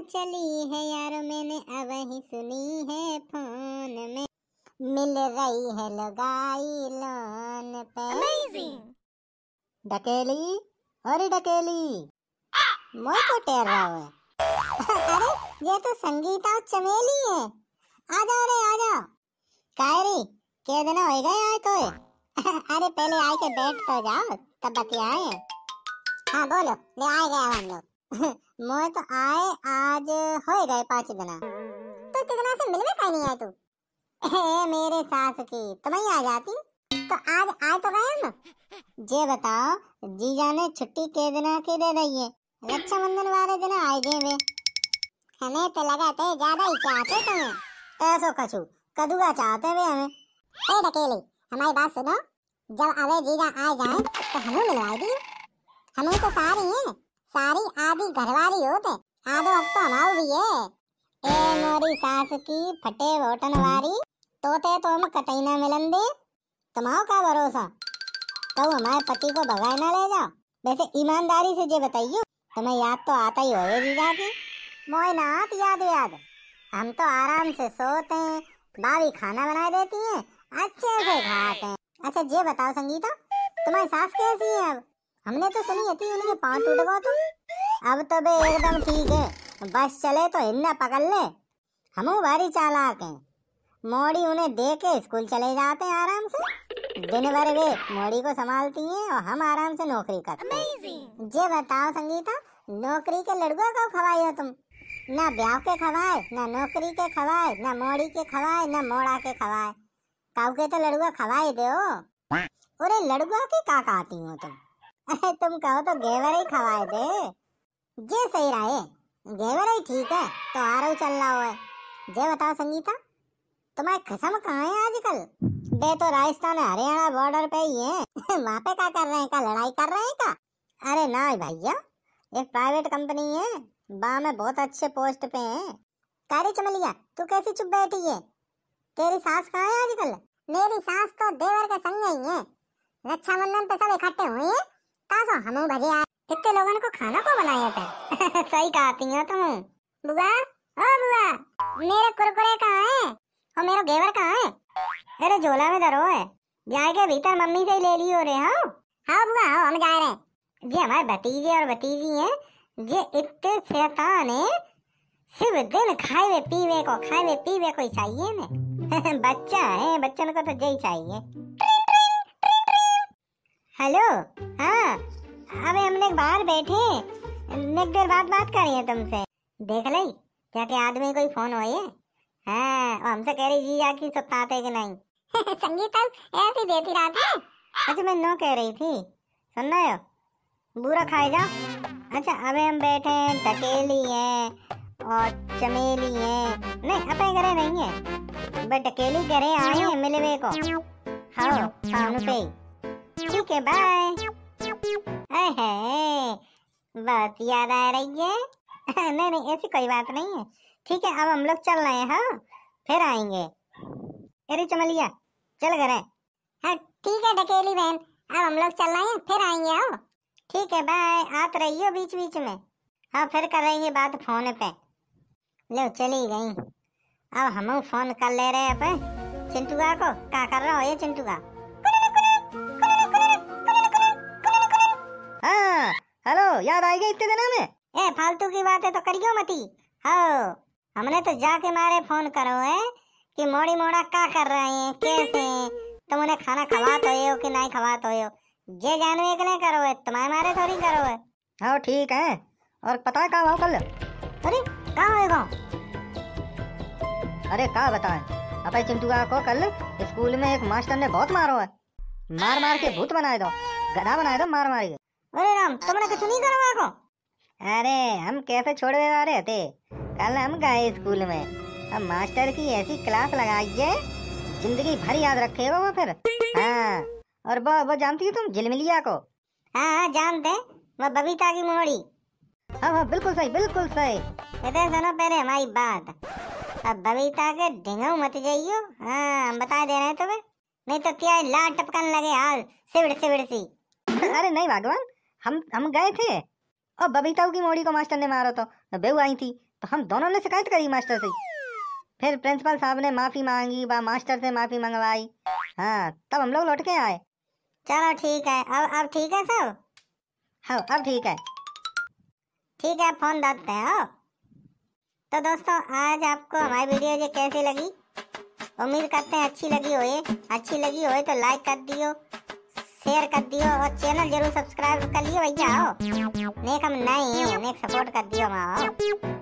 चली है यार मैंने अब ही सुनी है फोन में, मिल रही है लगाई लोन पे। Amazing! डकेली, अरे डकेली, मोय को टेर रहा है। अरे ये तो संगीता और चमेली है। आ जाओ रे आ जाओ। कायरी के दिन हो गए आए तो अरे पहले आए के बैठ तो जाओ तब बतियाए। हाँ बोलो, ले आए गए हम लोग। मोय तो आए आज हो गए 5 दिन। तो कितना से मिलने का नहीं आए तू? मेरे सास की तुम्हें आ जाती तो आज आए तो गए हम। जे बताओ जीजा ने छुट्टी के दिन की दे दी है, रक्षाबंधन वाले दिन आए गए वे। हमें तो लगा थे ज्यादा ही चाहते तुम्हें। ऐसो कछु कदुआ चाहते वे हमें। ए डकेली हमारी बात सुनो, जब अवे जीजा आ जाए तो हमें मिलवाई दी। हमें तो सारी है, सारी आधी घरवाली होते, आधो अब तो हमारा भी है। ए मोरी सास की फटे बोटन वारी, तोते तो हम कतई ना मिलन दे। तुम्हारा का भरोसा तो हमारे पति को भगाए ना ले जाओ। वैसे ईमानदारी से जे बताइयो, तुम्हें याद तो आता ही होगा जीजा की। मोय ना आत याद, हम तो आराम से सोते हैं, भाभी खाना बना देती है, अच्छे से खाते हैं। अच्छा ये बताओ संगीता, तुम्हारी सास कैसी है अब? हमने तो सुनी थी उनके पाँव टूट गए तुम। अब तो बे एकदम ठीक है, बस चले तो हिन्ना पकड़ ले। हम भारी चालाक हैं, मोड़ी उन्हें दे के स्कूल चले जाते हैं आराम से। दिन भर वे मोड़ी को संभालती हैं और हम आराम से नौकरी करते हैं। ये बताओ संगीता, नौकरी के लड़ुआ कब खवाई हो तुम? ना ब्याह के खवाए, ना नौकरी के खवाए, ना मोड़ी के खवाए, ना मोड़ा के खवाए। काऊ के तो लड़ुआ खवाई दे हो। अरे लड़ुआ के का कहती हो तुम? अरे तुम कहो तो घेवर ही खवाए दे। ये सही रहे, घेवर ही ठीक है तो आरो चल रहा है। ये बताओ संगीता, तुम्हारे खसम कहाँ है आजकल? बे तो राजस्थान हरियाणा बॉर्डर पे ही है। वहाँ पे क्या कर रहे हैं, क्या लड़ाई कर रहे हैं क्या? अरे ना भैया, एक प्राइवेट कंपनी है, वहाँ में बहुत अच्छे पोस्ट पे है। कारी चमलिया तू कैसी चुप बैठी है? तेरी सास कहाँ है आजकल? मेरी सास तो देवर के संग ही है, रक्षाबंधन पे सब इकट्ठे हुए हैं। तासो हम भजे आए, इतने लोगों को खाना को बनाया था। सही कहती हो तुम। बुआ ओ बुआ, मेरे कुरकुरे कहाँ है और मेरा घेवर कहाँ है? अरे झोला में धरो है, जाए के भीतर मम्मी से ही ले लियो रे। हाँ हाँ बुआ हाँ, हम जा रहे हैं। जी हमारे भतीजे और भतीजी हैं, ये इतने शैतान है, सिर्फ दिन खाए पीवे को ही चाहिए ने। बच्चा है, बच्चन को तो यही चाहिए। हेलो हाँ, अबे हम लोग बाहर बैठे, एक देर बाद बात करिए तुमसे। देख ली क्या के आदमी कोई फोन हो ये? हाँ और हमसे कह रही जीजा की सताते कि नहीं। संगीता ऐसी देती रात है। अच्छा मैं नो कह रही थी, सुन रहे हो, बुरा खाए जाओ। अच्छा अबे हम बैठे हैं, डकेली है और चमेली है, नहीं अपने घरे नहीं है, बट डकेली घरे आए हैं मिलवे को। हाँ शाम पे ठीक है बाय। बहुत याद आ रही है। नहीं ऐसी कोई बात नहीं है, ठीक है अब हम लोग चल रहे हैं, हाँ फिर आएंगे। अरे चमलिया चल घर है। हाँ ठीक है डकेली बहन, अब हम लोग चल रहे हैं, फिर आएंगे। आओ ठीक है बाय, आते रहियो बीच बीच में। हाँ फिर करेंगे बात फोन पे। लो चली गई, अब हम फोन कर ले रहे अपन चिंटुआ को। क्या कर रहा हो ये चिंटुआ? हाँ हेलो, याद आएगी इतने दिनों में? ए फालतू की बातें तो करियो मती। हाँ हमने तो जाके मारे फोन करो है कि मोड़ी मोड़ा क्या कर रहे हैं, कैसे हैं, तुम उन्हें खाना खवात हो कि नहीं खवात हो। ये जानवे के लिए करो है, तुम्हारे मारे थोड़ी करो है। हाँ ठीक है, और पता है कहाँ हो कल? अरे कहाँ होएगा? अरे क्या बताएं, अपने चिंटुआ को कल स्कूल में एक मास्टर ने बहुत मारो है, मार मार के भूत बनाए दो, गधा बनाए दो मार मार के। अरे राम तुमने कुछ नहीं करो को? अरे हम कैसे छोड़ने वाले थे, कल हम गए स्कूल में, अब मास्टर की ऐसी क्लास लगाई है, जिंदगी भर याद रखेगा वो फिर। हाँ और वो जानती हो तुम झिलमिलिया को? हाँ जानते, वो बबीता की मोड़ी। हाँ बिल्कुल सही बिल्कुल सही। इधर सुनो पहले हमारी बात, अब बबीता के ढिंगाऊ मत जाइयो। हाँ हम बता दे रहे हैं तुम्हें, नहीं तो क्या लाट टपकन लगे हाल सिवड़ सी। अरे नहीं भगवान, हम गए थे और बबीता की मोड़ी को मास्टर ने मारो तो बेहू आई थी, तो हम दोनों ने शिकायत करी मास्टर से। फिर प्रिंसिपल साहब ने माफी मांगी, बा मास्टर से माफी मंगवाई। हाँ, तब हम लोग लौट के आए। चलो ठीक है, अब ठीक है सब। हाँ, अब ठीक है। ठीक है, फोन रखते हैं। हो तो दोस्तों, आज आपको हमारी वीडियो ये कैसी लगी? उम्मीद करते हैं अच्छी लगी हो तो लाइक कर दियो, शेयर कर दियो और चैनल जरूर सब्सक्राइब कर लियो भैया। हो नेक हम नहीं, नेक सपोर्ट कर दियो।